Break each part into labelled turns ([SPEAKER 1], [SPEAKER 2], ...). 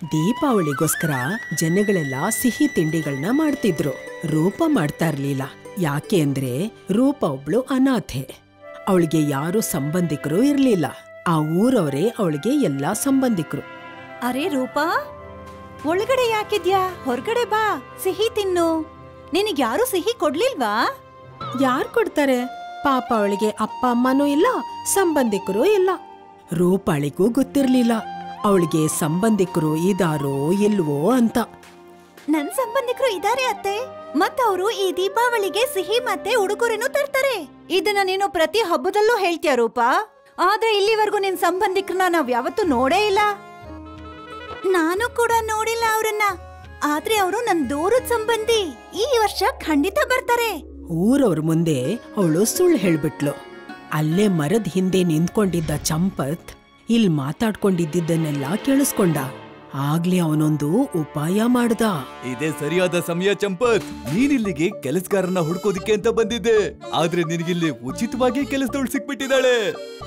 [SPEAKER 1] ದೀಪಾವಳಿಗೋಸ್ಕರ ಜನಗಳೆಲ್ಲ ಸಿಹಿ ತಿಂಡಿಗಳನ್ನ ಮಾಡ್ತಿದ್ರು. ರೂಪ ಮಾಡ್ತಾ ಇರ್ಲಿಲ್ಲ. ಯಾಕೆ ಅಂದ್ರೆ ರೂಪ ಒಬ್ಳು ಅನಾಥೆ. ಅವಳಿಗೆ ಯಾರು ಸಂಬಂಧಿಕರು ಇರ್ಲಿಲ್ಲ. ಆ ಊರವರೇ ಅವಳಿಗೆ ಎಲ್ಲಾ ಸಂಬಂಧಿಕರು.
[SPEAKER 2] ಅರೆ ರೂಪಾ, ಒಳಗಡೆ ಯಾಕಿದ್ಯಾ? ಹೊರಗಡೆ ಬಾ, ಸಿಹಿ ತಿನ್ನು. ನಿನಗ್ಯಾರು ಸಿಹಿ ಕೊಡ್ಲಿಲ್ವಾ?
[SPEAKER 1] ಯಾರ್ ಕೊಡ್ತಾರೆ? ಪಾಪ ಅವಳಿಗೆ ಅಪ್ಪ ಅಮ್ಮನೂ ಇಲ್ಲ, ಸಂಬಂಧಿಕರು ಇಲ್ಲ. ರೂಪಾಳಿಗೂ ಗೊತ್ತಿರ್ಲಿಲ್ಲ ಅವಳಿಗೆ ಸಂಬಂಧಿಕರು ಇದಾರೋ ಇಲ್ವೋ ಅಂತ.
[SPEAKER 2] ನನ್ ಸಂಬಂಧಿಕರು ಇದಾರೆ ಅತ್ತೆ. ಮತ್ತವರು ಈ ದೀಪಾವಳಿಗೆ ಸಿಹಿ ಮತ್ತೆ ಉಡುಗೊರೆನೂ ತರ್ತಾರೆ. ಇದನ್ನ ನೀನು ಪ್ರತಿ ಹಬ್ಬದಲ್ಲೂ ಹೇಳ್ತೀಯ ರೂಪಾ. ಆದ್ರೆ ಇಲ್ಲಿವರೆಗೂ ನಿನ್ ಸಂಬಂಧಿಕರನ್ನ ನಾವ್ ಯಾವತ್ತೂ ನೋಡೇ ಇಲ್ಲ. ನಾನು ಕೂಡ ನೋಡಿಲ್ಲ ಅವ್ರನ್ನ. ಆದ್ರೆ ಅವರು ನನ್ ದೂರದ ಸಂಬಂಧಿ. ಈ ವರ್ಷ ಖಂಡಿತ ಬರ್ತಾರೆ.
[SPEAKER 1] ಊರವ್ರ ಮುಂದೆ ಅವಳು ಸುಳ್ಳು ಹೇಳ್ಬಿಟ್ಲು. ಅಲ್ಲೇ ಮರದ ಹಿಂದೆ ನಿಂತ್ಕೊಂಡಿದ್ದ ಚಂಪತ್ ಇಲ್ ಮಾತಾಡ್ಕೊಂಡಿದ್ದನ್ನೆಲ್ಲ ಕೇಳಿಸ್ಕೊಂಡ. ಆಗ್ಲೇ ಅವನೊಂದು ಉಪಾಯ ಮಾಡ್ದ.
[SPEAKER 3] ಇದೇ ಸರಿಯಾದ ಸಮಯ ಚಂಪತ್. ನೀನಿಲ್ಲಿಗೆ ಕೆಲಸಗಾರನ ಹುಡ್ಕೋದಿಕ್ಕೆ ಅಂತ ಬಂದಿದ್ದೆ. ಆದ್ರೆ ನಿನಗಿಲ್ಲಿ ಉಚಿತವಾಗಿ ಕೆಲಸದವಳು ಸಿಕ್ಬಿಟ್ಟಿದ್ದಾಳೆ.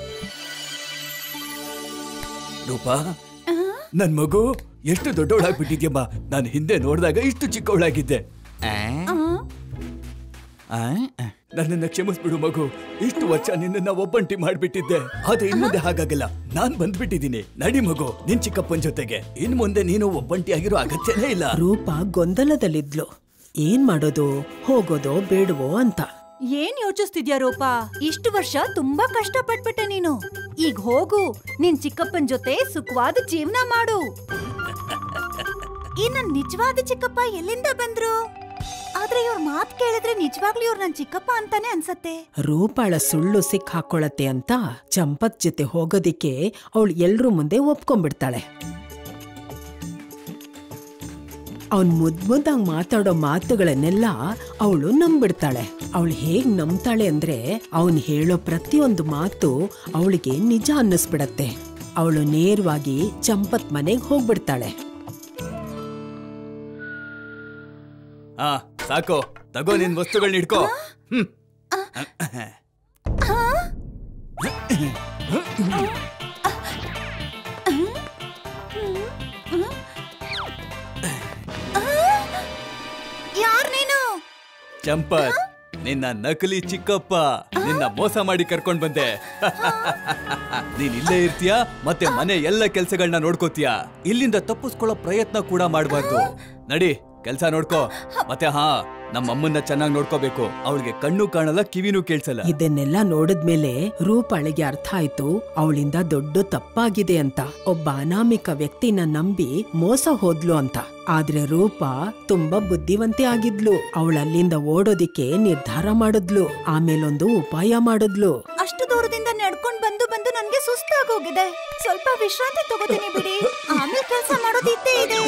[SPEAKER 3] ರೂಪಾ, ನನ್ ಮಗು ಎಷ್ಟು ದೊಡ್ಡವಳಾಗ್ಬಿಟ್ಟಿದ್ಯಮ್ಮ. ನಾನು ಹಿಂದೆ ನೋಡಿದಾಗ ಇಷ್ಟು ಚಿಕ್ಕವಳಾಗಿದ್ದೆ. ನನ್ನನ್ನ ಕ್ಷಮಿಸ್ಬಿಡು ಮಗು. ಇಷ್ಟು ವರ್ಷ ನಿನ್ನ ಒಬ್ಬಂಟಿ ಮಾಡ್ಬಿಟ್ಟಿದ್ದೆ. ಆದ್ರೆ ಇನ್ಮುಂದೆ ಹಾಗಾಗಲ್ಲ. ನಾನ್ ಬಂದ್ಬಿಟ್ಟಿದ್ದೀನಿ. ನಡಿ ಮಗು, ನಿನ್ ಚಿಕ್ಕಪ್ಪನ ಜೊತೆಗೆ. ಇನ್ ಮುಂದೆ ನೀನು ಒಬ್ಬಂಟಿ ಆಗಿರೋ ಅಗತ್ಯನೇ ಇಲ್ಲ.
[SPEAKER 1] ರೂಪ ಗೊಂದಲದಲ್ಲಿದ್ಲು. ಏನ್ ಮಾಡೋದು, ಹೋಗೋದೋ ಬೇಡವೋ ಅಂತ.
[SPEAKER 2] ಏನ್ ಯೋಚಿಸ್ತಿದ್ಯಾ ರೂಪಾ? ಇಷ್ಟು ವರ್ಷ ತುಂಬಾ ಕಷ್ಟ ಪಟ್ಬಿಟ್ಟೆ ನೀನು. ಈಗ ಹೋಗು, ನಿನ್ ಚಿಕ್ಕಪ್ಪನ್ ಜೊತೆ ಸುಖವಾದ ಜೀವನ ಮಾಡು. ಈ ನನ್ ನಿಜವಾದ ಚಿಕ್ಕಪ್ಪ ಎಲ್ಲಿಂದ ಬಂದ್ರು? ಆದ್ರೆ ಇವ್ರ ಮಾತ್ ಕೇಳಿದ್ರೆ ನಿಜವಾಗ್ಲೂ ಇವ್ರು ನನ್ ಚಿಕ್ಕಪ್ಪ ಅಂತಾನೆ ಅನ್ಸತ್ತೆ.
[SPEAKER 1] ರೂಪಾಳ ಸುಳ್ಳು ಸಿಕ್ ಹಾಕೊಳತ್ತೆ ಅಂತ ಚಂಪತ್ ಜೊತೆ ಹೋಗೋದಿಕ್ಕೆ ಅವಳು ಎಲ್ರೂ ಮುಂದೆ ಒಪ್ಕೊಂಡ್ಬಿಡ್ತಾಳೆ. ಅವನ್ ಮುದ್ದಂಗ್ ಮಾತಾಡೋ ಮಾತುಗಳನ್ನೆಲ್ಲ ಅವಳು ನಂಬಿಡ್ತಾಳೆ. ಅವಳು ಹೇಗ್ ನಂಬ್ತಾಳೆ ಅಂದ್ರೆ ಅವನ್ ಹೇಳೋ ಪ್ರತಿಯೊಂದು ಮಾತು ಅವಳಿಗೆ ನಿಜ ಅನ್ನಿಸ್ಬಿಡತ್ತೆ. ಅವಳು ನೇರವಾಗಿ ಚಂಪತ್ ಮನೆಗ್ ಹೋಗ್ಬಿಡ್ತಾಳೆ.
[SPEAKER 3] ಸಾಕು, ತಗೋ ನಿನ್ ವಸ್ತುಗಳನ್ನ ಇಟ್ಕೋ.
[SPEAKER 2] ಯಾರ್ ನೀನು?
[SPEAKER 3] ಚಂಪತ್, ನಿನ್ನ ನಕಲಿ ಚಿಕ್ಕಪ್ಪ. ನಿನ್ನ ಮೋಸ ಮಾಡಿ ಕರ್ಕೊಂಡ್ ಬಂದೆ. ನೀನ್ ಇಲ್ಲೇ ಇರ್ತೀಯ, ಮತ್ತೆ ಮನೆ ಎಲ್ಲ ಕೆಲ್ಸಗಳನ್ನ ನೋಡ್ಕೋತೀಯ. ಇಲ್ಲಿಂದ ತಪ್ಪಿಸ್ಕೊಳ್ಳೋ ಪ್ರಯತ್ನ ಕೂಡ ಮಾಡಬಾರ್ದು. ನಡಿ, ಕೆಲ್ಸ ನೋಡ್ಕೋ. ಮತ್ತೆ ನಮ್ಮಮ್ಮನ್ನ ಚೆನ್ನಾಗಿ ನೋಡ್ಕೋಬೇಕು. ಅವಳಿಗೆ ಕಣ್ಣು ಕಾಣಲ್ಲ, ಕಿವಿನೂ ಕೇಳ್ಸಲ್ಲ.
[SPEAKER 1] ಇದನ್ನೆಲ್ಲ ನೋಡಿದ್ಮೇಲೆ ರೂಪಾಳಿಗೆ ಅರ್ಥ ಆಯ್ತು ಅವಳಿಂದ ದೊಡ್ಡ ತಪ್ಪಾಗಿದೆ ಅಂತ. ಒಬ್ಬ ಅನಾಮಿಕ ವ್ಯಕ್ತಿನ ನಂಬಿ ಮೋಸ ಹೋದ್ಲು ಅಂತ. ಆದ್ರೆ ರೂಪ ತುಂಬಾ ಬುದ್ಧಿವಂತೆ ಆಗಿದ್ಲು. ಅವಳಲ್ಲಿಂದ ಓಡೋದಿಕ್ಕೆ ನಿರ್ಧಾರ ಮಾಡಿದ್ಲು. ಆಮೇಲೊಂದು ಉಪಾಯ ಮಾಡಿದ್ಲು.
[SPEAKER 2] ಅಷ್ಟು ದೂರದಿಂದ ನಡ್ಕೊಂಡ್ ಬಂದು ಬಂದು ನನ್ಗೆ ಸುಸ್ತಾಗೋಗಿದೆ. ಸ್ವಲ್ಪ ವಿಶ್ರಾಂತಿ ತಗೋತೀನಿ ಬಿಡಿ, ಆಮೇಲೆ ಕೆಲಸ ಮಾಡೋದಿದ್ದೇ ಇದೆ.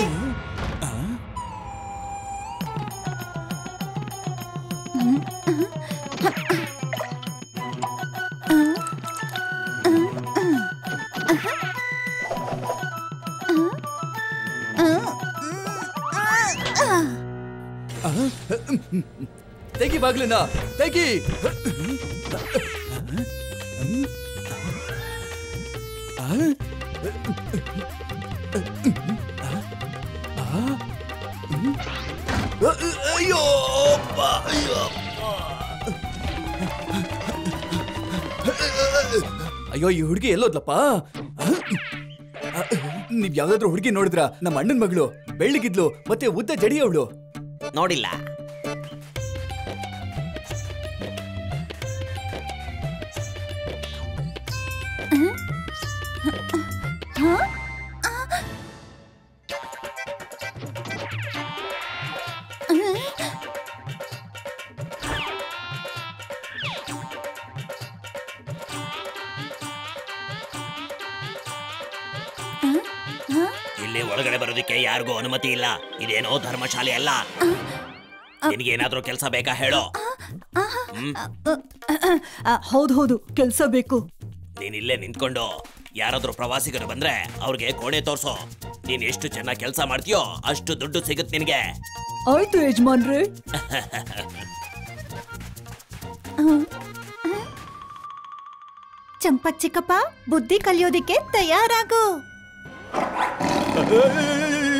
[SPEAKER 3] ತೆಗಿ ಬಾಗ್ಲನ್ನ, ತೆಗಿ. ಅಯ್ಯೋ, ಅಯ್ಯೋ, ಈ ಹುಡುಗಿ ಎಲ್ಲೋದ್ಲಪ್ಪ? ನೀವ್ ಯಾವ್ದಾದ್ರು ಹುಡುಗಿ ನೋಡಿದ್ರ? ನಮ್ಮ ಅಣ್ಣನ್ ಮಗಳು, ಬೆಳ್ಳಿಗಿದ್ಲು, ಮತ್ತೆ ಉದ್ದ ಜಡಿ ಅವಳು.
[SPEAKER 4] ನೋಡಿಲ್ಲ. ಇಲ್ಲಿ ಒಳಗಡೆ ಬರೋದಕ್ಕೆ ಯಾರಿಗೂ ಅನುಮತಿ ಇಲ್ಲ. ಇದೇನೋ ಧರ್ಮಶಾಲೆ ಅಲ್ಲ. ನಿನಗೇನಾದ್ರೂ ಕೆಲಸ ಬೇಕಾ ಹೇಳೋ?
[SPEAKER 2] ಹೌದು, ಕೆಲ್ಸ ಬೇಕು.
[SPEAKER 4] ನೀನ್ ಇಲ್ಲೇ ನಿಂತ್ಕೊಂಡು ಯಾರಾದ್ರೂ ಪ್ರವಾಸಿಗರು ಬಂದ್ರೆ ಅವ್ರಿಗೆ ಕೋಣೆ ತೋರ್ಸೋ. ನೀನ್ ಎಷ್ಟು ಚೆನ್ನಾಗಿ ಕೆಲಸ ಮಾಡ್ತೀಯೋ ಅಷ್ಟು ದುಡ್ಡು ಸಿಗುತ್ತೆ ನಿನಗೆ.
[SPEAKER 2] ಆಯ್ತು ಯಜಮಾನ್ರೆ. ಚಂಪತ್ ಚಿಕ್ಕಪ್ಪ, ಬುದ್ಧಿ ಕಲಿಯೋದಿಕ್ಕೆ ತಯಾರಾಗು.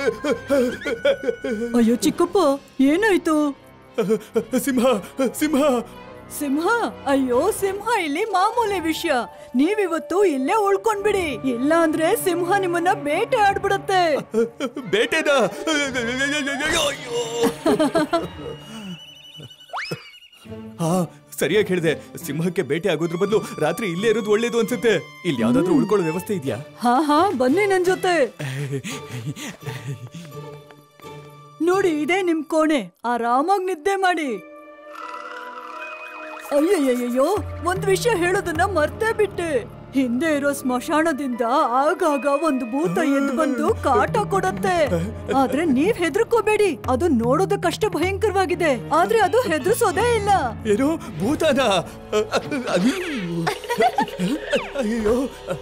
[SPEAKER 5] ಅಯ್ಯೋ ಚಿಕ್ಕಪ್ಪ, ಏನಾಯ್ತು?
[SPEAKER 3] ಸಿಂಹ ಸಿಂಹ
[SPEAKER 5] ಸಿಂಹ? ಅಯ್ಯೋ ಸಿಂಹ ಇಲ್ಲಿ ಮಾಮೂಲಿ ವಿಷಯ. ನೀವಿವತ್ತು ಇಲ್ಲೇ ಉಳ್ಕೊಂಡ್ಬಿಡಿ, ಇಲ್ಲ ಅಂದ್ರೆ ಸಿಂಹ ನಿಮ್ಮನ್ನ ಬೇಟೆ ಆಡ್ಬಿಡತ್ತೆ.
[SPEAKER 3] ಬೇಟೆದ? ಹಾ, ಸರಿಯಾಗಿ ಹೇಳಿದೆ. ಸಿಂಹಕ್ಕೆ ಬೇಟೆ ಆಗೋದ್ರ ಬದಲು ರಾತ್ರಿ ಇಲ್ಲೇ ಇರೋದು ಒಳ್ಳೇದು ಅನ್ಸುತ್ತೆ. ಇಲ್ಲಿ ಯಾವ್ದಾದ್ರು ಉಳ್ಕೊಳ್ಳೋ ವ್ಯವಸ್ಥೆ ಇದೆಯಾ?
[SPEAKER 5] ಹಾ ಬನ್ನಿ ನನ್ ಜೊತೆ. ನೋಡಿ, ಇದೇ ನಿಮ್ ಕೋಣೆ. ಆರಾಮಾಗಿ ನಿದ್ದೆ ಮಾಡಿ. ಅಯ್ಯಯ್ಯಯ್ಯೋ, ಒಂದ್ ವಿಷಯ ಹೇಳೋದನ್ನ ಮರ್ತೇ ಬಿಟ್ಟೆ. ಹಿಂದೆ ಇರೋ ಸ್ಮಶಾನದಿಂದ ಆಗಾಗ ಒಂದು ಭೂತ ಎದ್ದು ಬಂದು ಕಾಟ ಕೊಡತ್ತೆ. ಆದ್ರೆ ನೀವ್ ಹೆದರ್ಕೋಬೇಡಿ, ಅದು ನೋಡೋದಕ್ಕಷ್ಟೇ ಭಯಂಕರವಾಗಿದೆ, ಆದ್ರೆ ಅದು ಹೆದರ್ಸೋದೇ ಇಲ್ಲ.
[SPEAKER 3] ಏನೋ ಭೂತನ? ಅಯ್ಯೋ,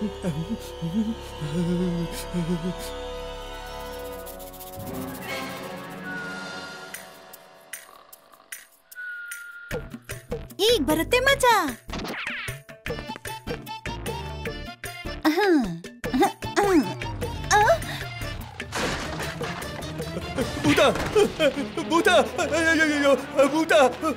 [SPEAKER 2] ಈಗ ಬರುತ್ತೆ ಮಜಾ.
[SPEAKER 3] ಭೂತ ಭೂತ ಅಯ್ಯಯ್ಯೋ, ಭೂತ!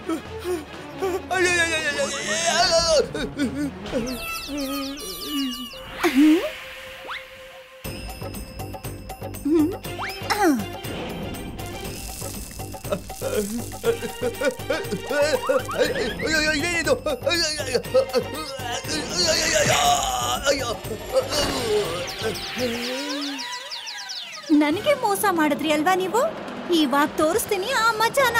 [SPEAKER 2] ನನಗೆ ಮೋಸ ಮಾಡಿದ್ರಿ ಅಲ್ವಾ ನೀವು? ಇವಾಗ ತೋರಿಸ್ತೀನಿ ಆ ಮಜಾನ.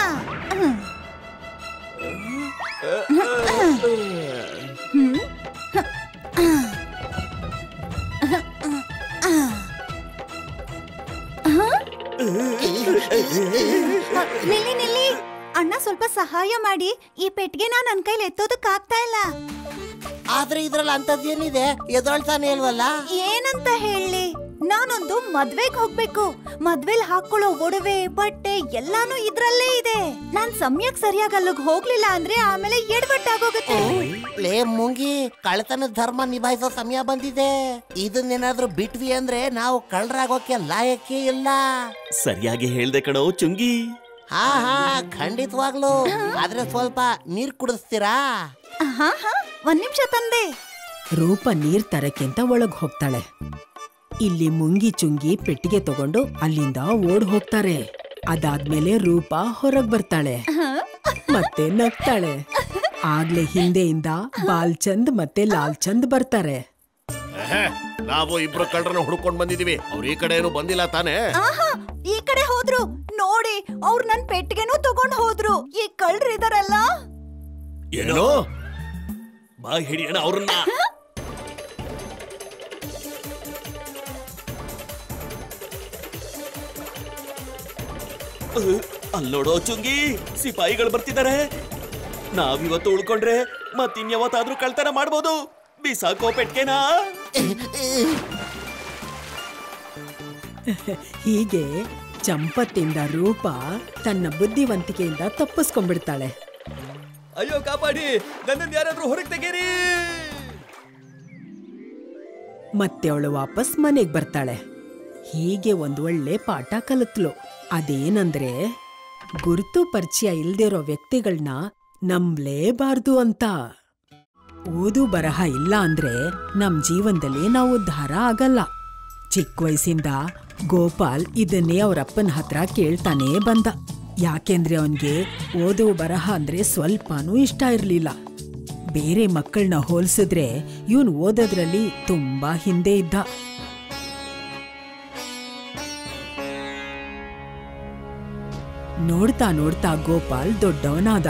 [SPEAKER 2] ನಿಲ್ಲಿ ನಿಲ್ಲಿ ಅಣ್ಣ, ಸ್ವಲ್ಪ ಸಹಾಯ ಮಾಡಿ. ಈ ಪೆಟ್ಟಿಗೆ ನನ್ ಕೈಲಿ ಎತ್ತೋದಕ್ ಆಗ್ತಾ ಇಲ್ಲ.
[SPEAKER 6] ಆದ್ರೆ ಇದ್ರಲ್ಲಿ ಅಂತದ್ದೇನಿದೆ? ಎದುರಾಳ್ತಾನೆ ಇಲ್ವಲ್ಲ?
[SPEAKER 2] ಏನಂತ ಹೇಳಿ, ನಾನೊಂದು ಮದ್ವೆಗ್ ಹೋಗ್ಬೇಕು. ಮದ್ವೆಲ್ ಹಾಕೊಳ್ಳೋ ಒಡವೆ, ಬಟ್ಟೆ ಎಲ್ಲಾನು ಇದ್ರಲ್ಲೇ ಇದೆ. ನಾನ್ ಸಮಯಕ್ಕೆ ಸರಿಯಾಗಿ ಅಲ್ಲಿಗೆ ಹೋಗ್ಲಿಲ್ಲ ಅಂದ್ರೆ ಆಮೇಲೆ ಎಡವಟ್ಟಾಗೋಗುತ್ತೆ.
[SPEAKER 6] ಲೇ ಮುಂಗಿ, ಕಳ್ಳತನದ ಧರ್ಮ ನಿಭಾಯಿಸೋ ಸಮಯ ಬಂದಿದೆ. ಇದನ್ನೇನಾದ್ರೂ ಬಿಟ್ವಿ ಅಂದ್ರೆ ನಾವು ಕಳ್ಳರಾಗೋಕೆ ಲಾಯಕ್ಕೆ ಇಲ್ಲ.
[SPEAKER 4] ಸರಿಯಾಗಿ ಹೇಳ್ದೆ ಕಣೋ ಚುಂಗಿ.
[SPEAKER 6] ಹಾ ಖಂಡಿತವಾಗ್ಲು. ಆದ್ರೆ ಸ್ವಲ್ಪ ನೀರ್ ಕುಡಿಸ್ತೀರಾ?
[SPEAKER 2] ಹಾ ಒಂದ್ ನಿಮಿಷ ತಂದೆ.
[SPEAKER 1] ರೂಪ ನೀರ್ ತರಕ್ಕಿಂತ ಒಳಗ್ ಹೋಗ್ತಾಳೆ. ಇಲ್ಲಿ ಮುಂಗಿ ಚುಂಗಿ ಪೆಟ್ಟಿಗೆ ತಗೊಂಡು ಅಲ್ಲಿಂದ ಓಡ್ ಹೋಗ್ತಾರೆ. ಅದಾದ್ಮೇಲೆ ರೂಪ ಹೊರಗ್ ಬರ್ತಾಳೆ, ಮತ್ತೆ ನಗ್ತಾಳೆ. ಆಗ್ಲೇ ಹಿಂದೆಯಿಂದ ಬಾಲ್ಚಂದ್ ಮತ್ತೆ ಲಾಲ್ಚಂದ್ ಬರ್ತಾರೆ.
[SPEAKER 7] ನಾವು ಇಬ್ರು ಕಳ್ಳರನ್ನ ಹುಡ್ಕೊಂಡ್ ಬಂದಿದೀವಿ. ಅವ್ರ ಈ ಕಡೆ ಏನು ಬಂದಿಲ್ಲ ತಾನೇ?
[SPEAKER 2] ಈ ಕಡೆ ಹೋದ್ರು ನೋಡಿ, ಅವ್ರು ನನ್ ಪೆಟ್ಟಿಗೆನೂ ತಗೊಂಡ್ ಹೋದ್ರು. ಈ ಕಳ್ರಿದಾರಲ್ಲ.
[SPEAKER 7] ಏನು?
[SPEAKER 4] ಬಾ ಹಿಡಿಯೋಣ ಅವ್ರನ್ನ. ಅಲ್ಲೋಡೋ ಚುಂಗಿ, ಸಿಪಾಯಿಗಳು ಬರ್ತಿದ್ದಾರೆ. ನಾವಿವತ್ತು ಉಳ್ಕೊಂಡ್ರೆ ಮತ್ತಿನ್ಯಾವತ್ತಾದ್ರೂ ಕಳ್ತನ ಮಾಡ್ಬೋದು. ಬಿಸಾಕೋ ಪೆಟ್ಕೆನಾ.
[SPEAKER 1] ಹೀಗೆ ಚಂಪತ್ತಿಂದ ರೂಪ ತನ್ನ ಬುದ್ಧಿವಂತಿಕೆಯಿಂದ ತಪ್ಪಿಸ್ಕೊಂಡ್ಬಿಡ್ತಾಳೆ.
[SPEAKER 3] ಅಯ್ಯೋ ಕಾಪಾಡಿ, ನನ್ನನ್ನು ಯಾರಾದ್ರೂ ಹೊರಗೆ ತೆಗೀರಿ.
[SPEAKER 1] ಮತ್ತೆ ಅವಳು ವಾಪಸ್ ಮನೆಗ್ ಬರ್ತಾಳೆ. ಹೀಗೆ ಒಂದ್ ಒಳ್ಳೆ ಪಾಠ ಕಲಿತ್ಲು. ಅದೇನಂದ್ರೆ, ಗುರುತು ಪರಿಚಯ ಇಲ್ದಿರೋ ವ್ಯಕ್ತಿಗಳನ್ನ ನಂಬಲೇಬಾರ್ದು ಅಂತ. ಓದು ಬರಹ ಇಲ್ಲ ಅಂದ್ರೆ ನಮ್ ಜೀವನದಲ್ಲಿ ನಾವು ಉದ್ಧಾರ ಆಗಲ್ಲ. ಚಿಕ್ಕ ವಯಸ್ಸಿಂದ ಗೋಪಾಲ್ ಇದನ್ನೇ ಅವರಪ್ಪನ ಹತ್ರ ಕೇಳ್ತಾನೇ ಬಂದ. ಯಾಕೆಂದ್ರೆ ಅವನ್ಗೆ ಓದು ಬರಹ ಅಂದ್ರೆ ಸ್ವಲ್ಪನೂ ಇಷ್ಟ ಇರ್ಲಿಲ್ಲ. ಬೇರೆ ಮಕ್ಕಳನ್ನ ಹೋಲ್ಸಿದ್ರೆ ಇವನ್ ಓದೋದ್ರಲ್ಲಿ ತುಂಬಾ ಹಿಂದೆ ಇದ್ದ. ನೋಡ್ತಾ ನೋಡ್ತಾ ಗೋಪಾಲ್ ದೊಡ್ಡವನಾದ.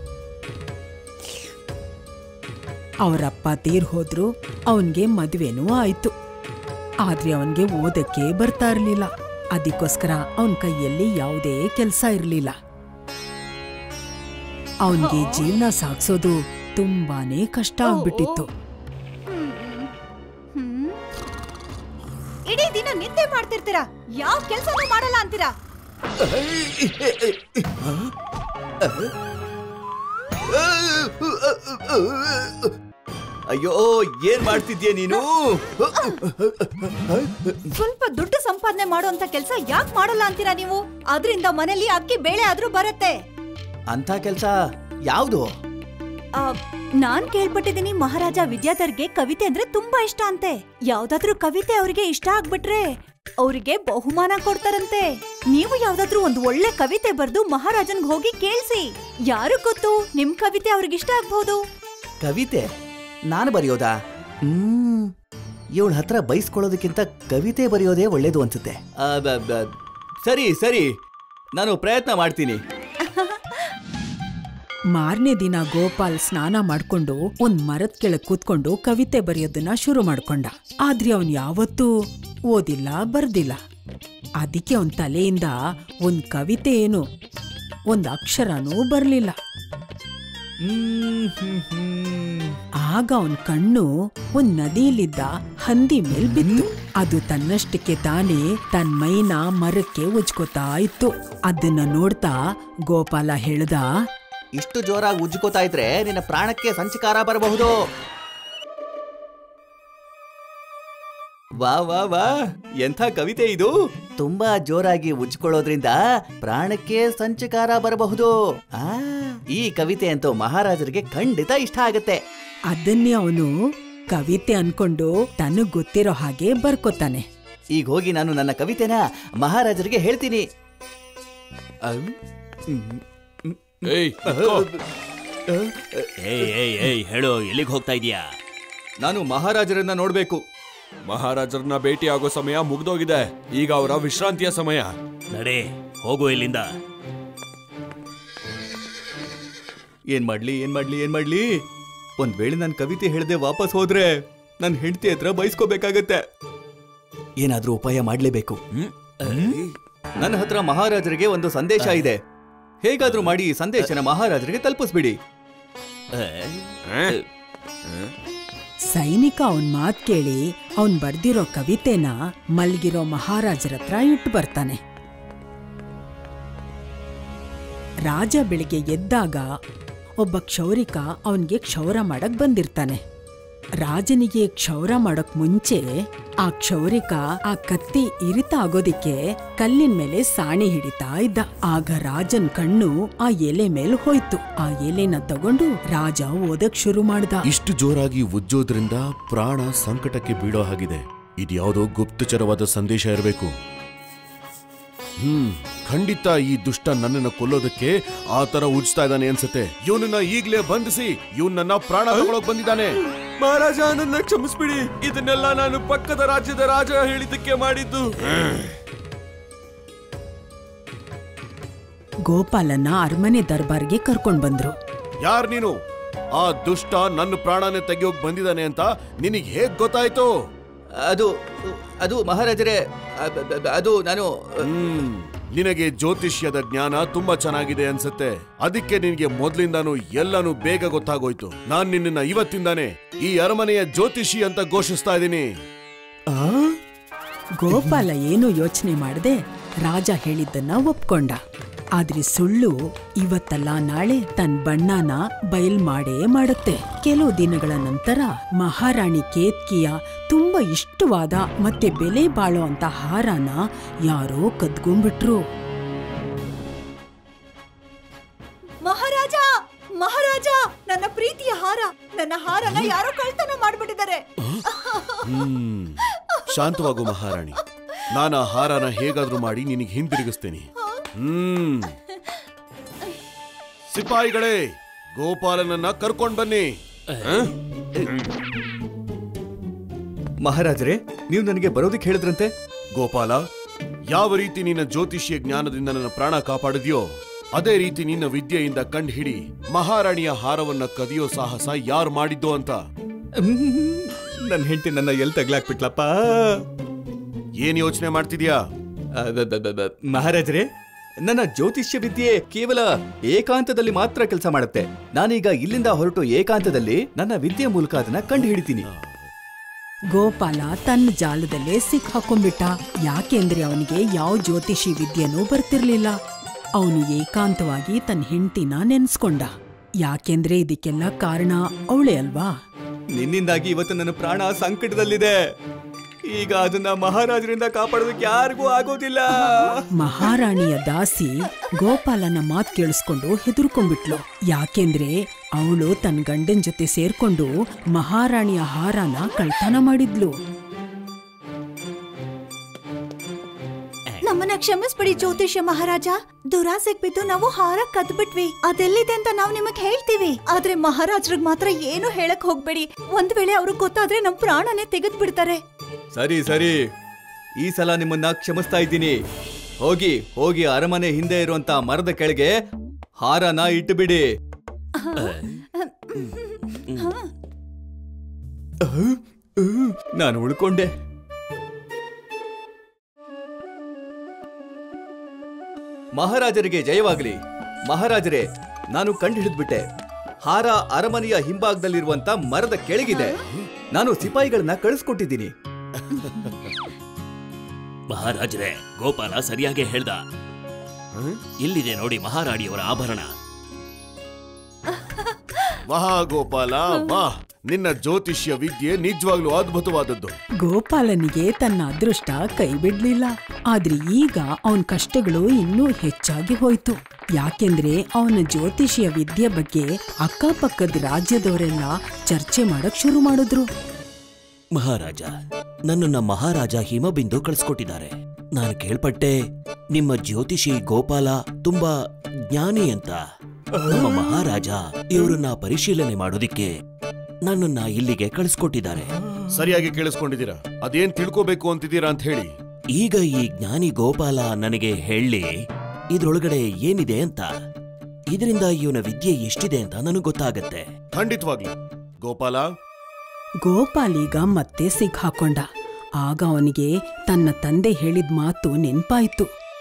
[SPEAKER 1] ಅವರಪ್ಪ ತೀರ್ ಹೋದ್ರು, ಅವನ್ಗೆ ಮದ್ವೆನೂ ಆಯ್ತು. ಆದ್ರೆ ಅವನ್ಗೆ ಓದಕ್ಕೆ ಬರ್ತಾ ಇರ್ಲಿಲ್ಲ. ಅದಕ್ಕೋಸ್ಕರ ಅವನ್ ಕೈಯಲ್ಲಿ ಯಾವುದೇ ಕೆಲ್ಸ ಇರ್ಲಿಲ್ಲ. ಅವನ್ಗೆ ಜೀವನ ಸಾಗ್ಸೋದು ತುಂಬಾನೇ ಕಷ್ಟ ಆಗ್ಬಿಟ್ಟಿತ್ತು.
[SPEAKER 2] ಇಡೀ ದಿನ ನಿದ್ದೆ ಮಾಡ್ತಿರ್ತೀರಾ, ಯಾವ ಕೆಲ್ಸನೂ ಮಾಡಲ್ಲ ಅಂತೀರಾ.
[SPEAKER 3] ಅಯ್ಯೋ ಏನ್ ಮಾಡ್ತಿದ್ಯಾ ನೀನು?
[SPEAKER 2] ಸ್ವಲ್ಪ ದುಡ್ಡು ಸಂಪಾದನೆ ಮಾಡುವಂತ ಕೆಲ್ಸ ಯಾಕೆ ಮಾಡಲ್ಲ ಅಂತೀರಾ ನೀವು? ಅದರಿಂದ ಮನೇಲಿ ಅಕ್ಕಿ ಬೇಳೆ ಆದ್ರೂ ಬರುತ್ತೆ.
[SPEAKER 3] ಅಂತ ಕೆಲ್ಸ ಯಾವ್ದು?
[SPEAKER 2] ನಾನ್ ಕೇಳ್ಪಟ್ಟಿದ್ದೀನಿ, ಮಹಾರಾಜ ವಿದ್ಯಾಧರ್ಗೆ ಕವಿತೆ ಅಂದ್ರೆ ತುಂಬಾ ಇಷ್ಟ ಅಂತೆ. ಯಾವ್ದಾದ್ರೂ ಕವಿತೆ ಅವ್ರಿಗೆ ಇಷ್ಟ ಆಗ್ಬಿಟ್ರೆ ಅವ್ರಿಗೆ ಬಹುಮಾನ ಕೊಡ್ತಾರಂತೆ. ನೀವು ಯಾವ್ದಾದ್ರೂ ಒಂದು ಒಳ್ಳೆ ಕವಿತೆ ಬರ್ದು ಮಹಾರಾಜನ್ಗೆ ಹೋಗಿ ಕೇಳ್ಸಿ. ಯಾರು ಗೊತ್ತು, ನಿಮ್ ಕವಿತೆ ಅವ್ರಿಗೆ ಇಷ್ಟ ಆಗ್ಬಹುದು.
[SPEAKER 3] ಕವಿತೆ ನಾನು ಬರೆಯೋದಾ? ಇವಳ ಹತ್ರ ಬೈಸ್ಕೊಳ್ಳೋದಕ್ಕಿಂತ ಕವಿತೆ ಬರೆಯೋದೇ ಒಳ್ಳೇದು ಅನ್ಸುತ್ತೆ. ಸರಿ ಸರಿ, ನಾನು ಪ್ರಯತ್ನ ಮಾಡ್ತೀನಿ.
[SPEAKER 1] ಮಾರನೇ ದಿನ ಗೋಪಾಲ್ ಸ್ನಾನ ಮಾಡ್ಕೊಂಡು ಒಂದ್ ಮರದ ಕೆಳಗ್ ಕೂತ್ಕೊಂಡು ಕವಿತೆ ಬರೆಯೋದನ್ನ ಶುರು ಮಾಡ್ಕೊಂಡ. ಆದ್ರೆ ಅವನ್ ಯಾವತ್ತೂ ಓದಿಲ್ಲ, ಬರ್ದಿಲ್ಲ. ಅದಕ್ಕೆ ಅವನ್ ತಲೆಯಿಂದ ಒಂದ್ ಕವಿತೆ ಏನು, ಒಂದ್ ಅಕ್ಷರನೂ ಬರ್ಲಿಲ್ಲ. ಆಗ ಅವನ್ ಕಣ್ಣು ಒಂದ್ ನದಿಯಲ್ಲಿದ್ದ ಹಂದಿ ಮೇಲ್ ಬಿತ್ತು. ಅದು ತನ್ನಷ್ಟಕ್ಕೆ ತಾನೇ ತನ್ ಮೈನ ಮರಕ್ಕೆ ಉಜ್ಕೋತಾ ಇತ್ತು. ಅದನ್ನ ನೋಡ್ತಾ ಗೋಪಾಲ ಹೇಳ್ದ,
[SPEAKER 3] ಇಷ್ಟು ಜೋರಾಗಿ ಉಜ್ಕೋತಾ ಇದ್ರೆ ನಿನ್ನ ಪ್ರಾಣಕ್ಕೆ ಸಂಚಕಾರ ಬರಬಹುದು. ವಾ ವಾ ವಾ, ಎಂಥ ಕವಿತೆ ಇದು! ತುಂಬಾ ಜೋರಾಗಿ ಉಜ್ಕೊಳ್ಳೋದ್ರಿಂದ ಪ್ರಾಣಕ್ಕೆ ಸಂಚಕಾರ ಬರಬಹುದು. ಈ ಕವಿತೆ ಅಂತೂ ಮಹಾರಾಜರಿಗೆ ಖಂಡಿತ ಇಷ್ಟ ಆಗತ್ತೆ.
[SPEAKER 1] ಅದನ್ನೇ ಅವನು ಕವಿತೆ ಅನ್ಕೊಂಡು ತನಗ್ ಗೊತ್ತಿರೋ ಹಾಗೆ ಬರ್ಕೋತಾನೆ.
[SPEAKER 3] ಈಗ ಹೋಗಿ ನಾನು ನನ್ನ ಕವಿತೆನ ಮಹಾರಾಜರಿಗೆ ಹೇಳ್ತೀನಿ.
[SPEAKER 4] ಹೇಳು, ಎಲ್ಲಿಗೆ ಹೋಗ್ತಾ ಇದೀಯಾ?
[SPEAKER 3] ನಾನು ಮಹಾರಾಜರನ್ನ ನೋಡ್ಬೇಕು.
[SPEAKER 8] ಮಹಾರಾಜರನ್ನ ಭೇಟಿ ಆಗೋ ಸಮಯ ಮುಗ್ದೋಗಿದೆ. ಈಗ ಅವರ ವಿಶ್ರಾಂತಿಯ ಸಮಯ.
[SPEAKER 4] ನಡೆ, ಹೋಗು ಇಲ್ಲಿಂದ.
[SPEAKER 3] ಏನ್ ಮಾಡ್ಲಿ? ಒಂದ್ ವೇಳೆ ನನ್ ಕವಿತೆ ಹೇಳ್ದೆ ವಾಪಸ್ ಹೋದ್ರೆ ನನ್ ಹೆಂಡತಿ ಹತ್ರ ಬಯಸ್ಕೋಬೇಕಾಗತ್ತೆ. ಏನಾದ್ರೂ ಉಪಾಯ ಮಾಡ್ಲೇಬೇಕು. ನನ್ನ ಹತ್ರ ಮಹಾರಾಜರಿಗೆ ಒಂದು ಸಂದೇಶ ಇದೆ. ಹೇಗಾದ್ರೂ ಮಾಡಿ ಈ ಸಂದೇಶನ ಮಹಾರಾಜರಿಗೆ ತಲುಪಿಸ್ಬಿಡಿ.
[SPEAKER 1] ಸೈನಿಕ ಅವನ್ ಮಾತ್ ಕೇಳಿ ಅವನ್ ಬರ್ದಿರೋ ಕವಿತೆನ ಮಲ್ಗಿರೋ ಮಹಾರಾಜರ ಹತ್ರ ಇಟ್ಟು ಬರ್ತಾನೆ. ರಾಜ ಬೆಳಿಗ್ಗೆ ಎದ್ದಾಗ ಒಬ್ಬ ಕ್ಷೌರಿಕ ಅವನ್ಗೆ ಕ್ಷೌರ ಮಾಡಕ್ ಬಂದಿರ್ತಾನೆ. ರಾಜನಿಗೆ ಕ್ಷೌರ ಮಾಡಕ್ ಮುಂಚೆ ಆ ಕ್ಷೌರಿಕ ಆ ಕತ್ತಿ ಇರಿತ ಆಗೋದಿಕ್ಕೆ ಕಲ್ಲಿನ ಮೇಲೆ ಸಾಣಿ ಹಿಡಿತಾ ಇದ್ದ. ಆಗ ರಾಜನ್ ಕಣ್ಣು ಆ ಎಲೆ ಮೇಲೆ ಹೋಯ್ತು. ಆ ಎಲೆನ ತಗೊಂಡು ರಾಜ ಓದಕ್ ಶುರು ಮಾಡ್ದ.
[SPEAKER 7] ಇಷ್ಟು ಜೋರಾಗಿ ಉಜ್ಜೋದ್ರಿಂದ ಪ್ರಾಣ ಸಂಕಟಕ್ಕೆ ಬೀಳೋ ಹಾಗಿದೆ. ಇದ್ಯಾವುದೋ ಗುಪ್ತಚರವಾದ ಸಂದೇಶ ಇರಬೇಕು. ಖಂಡಿತ ಈ ದುಷ್ಟ ನನ್ನನ್ನ ಕೊಲ್ಲೋದಕ್ಕೆ ಆ ತರ ಉಜ್ತಾ ಇದ್ದಾನೆ ಅನ್ಸುತ್ತೆ. ಇವನನ್ನ ಈಗ್ಲೇ ಬಂಧಿಸಿ, ಇವನನ್ನ ಪ್ರಾಣ ತಗೊಳಕ್ ಬಂದಿದ್ದಾನೆ.
[SPEAKER 8] ಮಹಾರಾಜ, ನನ್ನ ಕ್ಷಮಿಸ್ಬಿಡಿ. ಇದನ್ನೆಲ್ಲ ನಾನು ಪಕ್ಕದ ರಾಜ್ಯದ ರಾಜ ಹೇಳಿದ್ದಕ್ಕೆ ಮಾಡಿದ್ದು.
[SPEAKER 1] ಗೋಪಾಲನ್ನ ಅರಮನೆ ದರ್ಬಾರ್ಗೆ ಕರ್ಕೊಂಡ್ ಬಂದ್ರು.
[SPEAKER 7] ಯಾರ್ ನೀನು? ಆ ದುಷ್ಟ ನನ್ನ ಪ್ರಾಣನೇ ತೆಗಿಯೋಕ್ ಬಂದಿದ್ದಾನೆ ಅಂತ ನಿನಗೆ ಹೇಗ್ ಗೊತ್ತಾಯ್ತು?
[SPEAKER 3] ಅದು ಮಹಾರಾಜರೇ, ಅದು ನಾನು
[SPEAKER 7] ನಿನಗೆ ಜ್ಯೋತಿಷ್ಯದ ಜ್ಞಾನ ತುಂಬಾ ಚೆನ್ನಾಗಿದೆ ಅನ್ಸುತ್ತೆ. ಅದಕ್ಕೆ ನಿನಗೆ ಮೊದ್ಲಿಂದಾನು ಎಲ್ಲಾನು ಬೇಗ ಗೊತ್ತಾಗೋಯ್ತು. ನಾನ್ ನಿನ್ನ ಇವತ್ತಿಂದಾನೆ ಈ ಅರಮನೆಯ ಜ್ಯೋತಿಷಿ ಅಂತ ಘೋಷಿಸ್ತಾ ಇದ್ದೀನಿ.
[SPEAKER 1] ಗೋಪಾಲ ಏನು ಯೋಚನೆ ಮಾಡದೆ ರಾಜ ಹೇಳಿದ್ದನ್ನ ಒಪ್ಕೊಂಡ. ಆದ್ರೆ ಸುಳ್ಳು ಇವತ್ತಲ್ಲ ನಾಳೆ ತನ್ನ ಬಣ್ಣನ ಬಯಲ್ ಮಾಡೇ ಮಾಡುತ್ತೆ. ಕೆಲವು ದಿನಗಳ ನಂತರ ಮಹಾರಾಣಿ ಕೇತ್ಕಿಯ ತುಂಬಾ ಇಷ್ಟವಾದ ಮತ್ತೆ ಬೆಲೆ ಬಾಳೋ ಅಂತ ಹಾರನ ಯಾರೋ ಕದ್ಕೊಂಡ್ಬಿಟ್ರು.
[SPEAKER 2] ಮಹಾರಾಜ, ಮಹಾರಾಜ, ನನ್ನ ಪ್ರೀತಿಯ ಹಾರ, ನನ್ನ ಹಾರನ ಯಾರೋ ಕಳ್ತನ ಮಾಡ್ಬಿಟ್ಟಿದ್ದಾರೆ.
[SPEAKER 7] ಶಾಂತವಾಗು ಮಹಾರಾಣಿ. ನಾನು ಆ ಹಾರನ ಹೇಗಾದ್ರೂ ಮಾಡಿ ನಿನಗೆ ಹಿಂದಿರುಗಿಸ್ತೇನೆ. ಸಿಪಾಯಿಗಳೇ, ಗೋಪಾಲನನ್ನ ಕರ್ಕೊಂಡ್ ಬನ್ನಿ.
[SPEAKER 3] ಮಹಾರಾಜರೇ, ನೀವು ನನಗೆ ಬರೋದಕ್ಕೆ ಹೇಳಿದ್ರಂತೆ.
[SPEAKER 7] ಗೋಪಾಲ, ಯಾವ ರೀತಿ ನಿನ್ನ ಜ್ಯೋತಿಷ್ಯ ಜ್ಞಾನದಿಂದ ನನ್ನ ಪ್ರಾಣ ಕಾಪಾಡಿದ್ಯೋ ಅದೇ ರೀತಿ ನಿನ್ನ ವಿದ್ಯೆಯಿಂದ ಕಂಡು ಹಿಡಿ ಮಹಾರಾಣಿಯ ಹಾರವನ್ನ ಕದಿಯೋ ಸಾಹಸ ಯಾರು ಮಾಡಿದ್ದೋ ಅಂತ.
[SPEAKER 3] ನನ್ನ ಹೆಂಡತಿ ನನ್ನ ಎಲ್ಲಿ ತಗ್ಲಾಕ್ಬಿಟ್ಲಪ್ಪ.
[SPEAKER 7] ಏನ್ ಯೋಚನೆ ಮಾಡ್ತಿದ್ಯಾ?
[SPEAKER 3] ಮಹಾರಾಜರೇ, ನನ್ನ ಜ್ಯೋತಿಷ್ಯ ವಿದ್ಯೆ ಕೇವಲ ಏಕಾಂತದಲ್ಲಿ ಮಾತ್ರ ಕೆಲಸ ಮಾಡುತ್ತೆ. ನಾನೀಗ ಇಲ್ಲಿಂದ ಹೊರಟು ಏಕಾಂತದಲ್ಲಿ ನನ್ನ ವಿದ್ಯೆ ಮೂಲಕ ಅದನ್ನ ಕಂಡು ಹಿಡಿತೀನಿ.
[SPEAKER 1] ಗೋಪಾಲ ತನ್ನ ಜಾಲದಲ್ಲೇ ಸಿಕ್ಕಾಕೊಂಡ್ಬಿಟ್ಟ. ಯಾಕೆಂದ್ರೆ ಅವನಿಗೆ ಯಾವ ಜ್ಯೋತಿಷಿ ವಿದ್ಯೆನೂ ಬರ್ತಿರ್ಲಿಲ್ಲ. ಅವನು ಏಕಾಂತವಾಗಿ ತನ್ನ ಹೆಂಡತಿನ ನೆನ್ಸ್ಕೊಂಡ. ಯಾಕೆಂದ್ರೆ ಇದಕ್ಕೆಲ್ಲ ಕಾರಣ ಅವಳೇ ಅಲ್ವಾ.
[SPEAKER 3] ನಿನ್ನಿಂದಾಗಿ ಇವತ್ತು ನನ್ನ ಪ್ರಾಣ ಸಂಕಟದಲ್ಲಿದೆ. ಈಗ ಅದನ್ನ ಮಹಾರಾಜರಿಂದ ಕಾಪಾಡೋದಕ್ಕೆ ಯಾರಿಗೂ ಆಗೋದಿಲ್ಲ.
[SPEAKER 1] ಮಹಾರಾಣಿಯ ದಾಸಿ ಗೋಪಾಲನ ಮಾತ್ ಕೇಳಿಸ್ಕೊಂಡು ಹೆದರ್ಕೊಂಡ್ಬಿಟ್ಲು. ಯಾಕೆಂದ್ರೆ ಅವಳು ತನ್ನ ಗಂಡನ್ ಜೊತೆ ಸೇರ್ಕೊಂಡು ಮಹಾರಾಣಿಯ ಹಾರನ ಕಳ್ತನ ಮಾಡಿದ್ಲು.
[SPEAKER 2] ನಮ್ಮನ್ನ ಕ್ಷಮಿಸ್ಬಿಡಿ ಜ್ಯೋತಿಷ್ಯ ಮಹಾರಾಜ. ದುರಾಸೆಗ್ ಬಿದ್ದು ನಾವು ಹಾರ ಕದ್ಬಿಟ್ವಿ. ಅದೆಲ್ಲಿದೆ ಅಂತ ನಾವು ನಿಮಗ್ ಹೇಳ್ತೀವಿ. ಆದ್ರೆ ಮಹಾರಾಜ್ರಿಗೆ ಮಾತ್ರ ಏನು ಹೇಳಕ್ ಹೋಗ್ಬೇಡಿ. ಒಂದ್ ವೇಳೆ ಅವ್ರಿಗೆ ಗೊತ್ತಾದ್ರೆ ನಮ್ ಪ್ರಾಣನೇ ತೆಗೆದ್ ಬಿಡ್ತಾರೆ.
[SPEAKER 3] ಸರಿ ಸರಿ, ಈ ಸಲ ನಿಮ್ಮನ್ನ ಕ್ಷಮಿಸ್ತಾ ಇದ್ದೀನಿ. ಹೋಗಿ ಹೋಗಿ ಅರಮನೆ ಹಿಂದೆ ಇರುವಂತ ಮರದ ಕೆಳಗೆ ಹಾರನ ಇಟ್ಟು ಬಿಡಿ. ನಾನು ಉಳ್ಕೊಂಡೆ. ಮಹಾರಾಜರಿಗೆ ಜಯವಾಗಲಿ. ಮಹಾರಾಜರೇ, ನಾನು ಕಂಡು ಹಿಡಿದ್ಬಿಟ್ಟೆ. ಹಾರ ಅರಮನೆಯ ಹಿಂಭಾಗದಲ್ಲಿರುವಂತ ಮರದ ಕೆಳಗಿದೆ. ನಾನು ಸಿಪಾಯಿಗಳನ್ನ ಕಳಿಸ್ಕೊಟ್ಟಿದ್ದೀನಿ.
[SPEAKER 4] ಮಹಾರಾಜರೇ, ಗೋಪಾಲ ಸರಿಯಾಗಿ ಹೇಳ್ದ. ಇಲ್ಲಿದೆ ನೋಡಿ ಮಹಾರಾಣಿಯವರ ಆಭರಣ.
[SPEAKER 7] ಮಹಾಗೋಪಾಲ, ವಾಹ್! ನಿನ್ನ ಜ್ಯೋತಿಷ್ಯ ವಿದ್ಯೆ ನಿಜವಾಗ್ಲೂ ಅದ್ಭುತವಾದದ್ದು.
[SPEAKER 1] ಗೋಪಾಲನಿಗೆ ತನ್ನ ಅದೃಷ್ಟ ಕೈ ಬಿಡ್ಲಿಲ್ಲ. ಆದ್ರೆ ಈಗ ಅವನ ಕಷ್ಟಗಳು ಇನ್ನೂ ಹೆಚ್ಚಾಗಿ ಹೋಯ್ತು. ಯಾಕೆಂದ್ರೆ ಅವನ ಜ್ಯೋತಿಷಿಯ ವಿದ್ಯೆ ಬಗ್ಗೆ ಅಕ್ಕಪಕ್ಕದ ರಾಜ್ಯದವರೆಲ್ಲ ಚರ್ಚೆ ಮಾಡಕ್ ಶುರು ಮಾಡಿದ್ರು.
[SPEAKER 4] ಮಹಾರಾಜ, ನನ್ನನ್ನ ಮಹಾರಾಜ ಹಿಮಬಿಂದು ಕಳಿಸ್ಕೊಟ್ಟಿದ್ದಾರೆ. ನಾನು ಕೇಳ್ಪಟ್ಟೆ ನಿಮ್ಮ ಜ್ಯೋತಿಷಿ ಗೋಪಾಲ ತುಂಬಾ ಜ್ಞಾನಿ ಅಂತ. ನಮ್ಮ ಮಹಾರಾಜ ಇವರನ್ನ ಪರಿಶೀಲನೆ ಮಾಡೋದಿಕ್ಕೆ ನನ್ನನ್ನ ಇಲ್ಲಿಗೆ ಕಳಿಸ್ಕೊಟ್ಟಿದ್ದಾರೆ.
[SPEAKER 7] ಸರಿಯಾಗಿ ಕೇಳಿಸ್ಕೊಂಡಿದ್ದೀರಾ? ಅದೇನ್ ತಿಳ್ಕೋಬೇಕು ಅಂತಿದ್ದೀರಾ ಅಂತ ಹೇಳಿ.
[SPEAKER 4] ಈಗ ಈ ಜ್ಞಾನಿ ಗೋಪಾಲ ನನಗೆ ಹೇಳಿ ಇದ್ರೊಳಗಡೆ ಏನಿದೆ ಅಂತ. ಇದರಿಂದ ಇವನ ವಿದ್ಯೆ ಎಷ್ಟಿದೆ ಅಂತ ನನಗೆ ಗೊತ್ತಾಗತ್ತೆ.
[SPEAKER 7] ಖಂಡಿತವಾಗ್ಲಿ ಗೋಪಾಲ.
[SPEAKER 1] ಗೋಪಾಲೀಗ ಮತ್ತೆ ಸಿಕ್ಕಾಕೊಂಡ. ಆಗ ಅವನಿಗೆ ತನ್ನ ತಂದೆ ಹೇಳಿದ ಮಾತು ನೆನ್ಪಾಯ್ತು.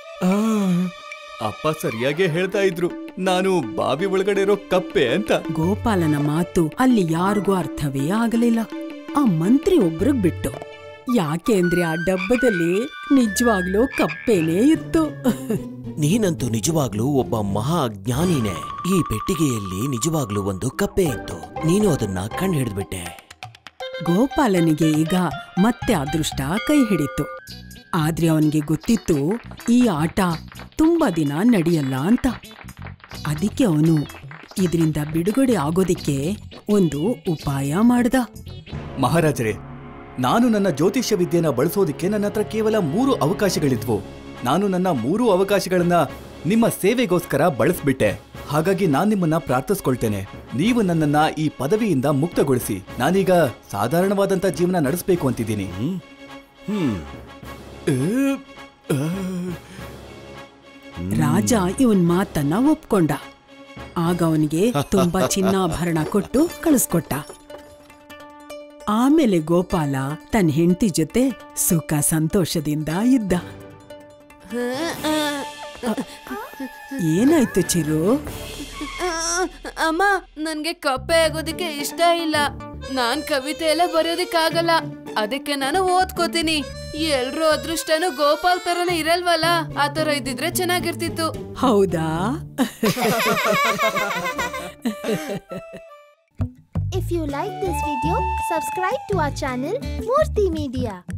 [SPEAKER 3] ಅಪ್ಪ ಸರಿಯಾಗಿ ಹೇಳ್ತಾ ಇದ್ರು, ನಾನು ಬಾವಿ ಒಳಗಡೆ ಇರೋ ಕಪ್ಪೆ ಅಂತ.
[SPEAKER 1] ಗೋಪಾಲನ ಮಾತು ಅಲ್ಲಿ ಯಾರಿಗೂ ಅರ್ಥವೇ ಆಗಲಿಲ್ಲ. ಆ ಮಂತ್ರಿ ಒಬ್ರಿಗ್ ಬಿಟ್ಟು. ಯಾಕೆಂದ್ರೆ ಆ ಡಬ್ಬದಲ್ಲಿ ನಿಜವಾಗ್ಲೂ ಕಪ್ಪೆನೇ ಇತ್ತು.
[SPEAKER 4] ನೀನಂತೂ ನಿಜವಾಗ್ಲೂ ಒಬ್ಬ ಮಹಾ ಜ್ಞಾನಿನೇ. ಈ ಪೆಟ್ಟಿಗೆಯಲ್ಲಿ ನಿಜವಾಗ್ಲೂ ಒಂದು ಕಪ್ಪೆ ಇತ್ತು. ನೀನು ಅದನ್ನ ಕಂಡು ಹಿಡಿದ್ಬಿಟ್ಟೆ.
[SPEAKER 1] ಗೋಪಾಲನಿಗೆ ಈಗ ಮತ್ತೆ ಅದೃಷ್ಟ ಕೈ ಹಿಡಿತು. ಆದ್ರೆ ಅವನಿಗೆ ಗೊತ್ತಿತ್ತು ಈ ಆಟ ತುಂಬಾ ದಿನ ನಡೆಯಲ್ಲ ಅಂತ. ಅದಕ್ಕೆ ಅವನು ಇದರಿಂದ ಬಿಡುಗಡೆ ಆಗೋದಿಕ್ಕೆ ಒಂದು ಉಪಾಯ ಮಾಡ್ದ.
[SPEAKER 3] ಮಹಾರಾಜರೇ, ನಾನು ನನ್ನ ಜ್ಯೋತಿಷ್ಯ ವಿದ್ಯೆನ ಬಳಸೋದಿಕ್ಕೆ ನನ್ನ ಹತ್ರ ಕೇವಲ 3 ಅವಕಾಶಗಳಿದ್ವು. ನಾನು ನನ್ನ 3 ಅವಕಾಶಗಳನ್ನ ನಿಮ್ಮ ಸೇವೆಗೋಸ್ಕರ ಬಳಸ್ಬಿಟ್ಟೆ. ಹಾಗಾಗಿ ನಾನು ನಿಮ್ಮನ್ನ ಪ್ರಾರ್ಥಿಸ್ಕೊಳ್ತೇನೆ, ನೀವು ನನ್ನನ್ನ ಈ ಪದವಿಯಿಂದ ಮುಕ್ತಗೊಳಿಸಿ. ನಾನೀಗ ಸಾಧಾರಣವಾದಂತ ಜೀವನ ನಡೆಸಬೇಕು ಅಂತಿದ್ದೀನಿ.
[SPEAKER 1] ರಾಜ ಇವನ್ ಮಾತನ್ನ ಒಪ್ಕೊಂಡ. ಆಗ ಅವನಿಗೆ ತುಂಬಾ ಚಿನ್ನಾಭರಣ ಕೊಟ್ಟು ಕಳಿಸ್ಕೊಟ್ಟ. ಆಮೇಲೆ ಗೋಪಾಲ ತನ್ನ ಹೆಂಡತಿ ಜೊತೆ ಸುಖ ಸಂತೋಷದಿಂದ ಇದ್ದ. ಏನಾಯ್ತು ಚಿರು?
[SPEAKER 9] ಅಮ್ಮ, ನನ್ಗೆ ಕಪ್ಪೆ ಆಗೋದಿಕ್ಕೆ ಇಷ್ಟ ಇಲ್ಲ. ನಾನ್ ಕವಿತೆ ಎಲ್ಲ ಬರೆಯೋದಿಕ್ಕಾಗಲ್ಲ. ಅದಕ್ಕೆ ನಾನು ಓದ್ಕೋತೀನಿ. ಎಲ್ರೂ ಅದೃಷ್ಟನು ಗೋಪಾಲ್ ತರನೇ ಇರಲ್ವಲ್ಲ, ಆ ತರ ಇದ್ದಿದ್ರೆ ಚೆನ್ನಾಗಿರ್ತಿತ್ತು.
[SPEAKER 1] ಹೌದಾ?
[SPEAKER 10] If you like this video, subscribe to our channel Murthy Media.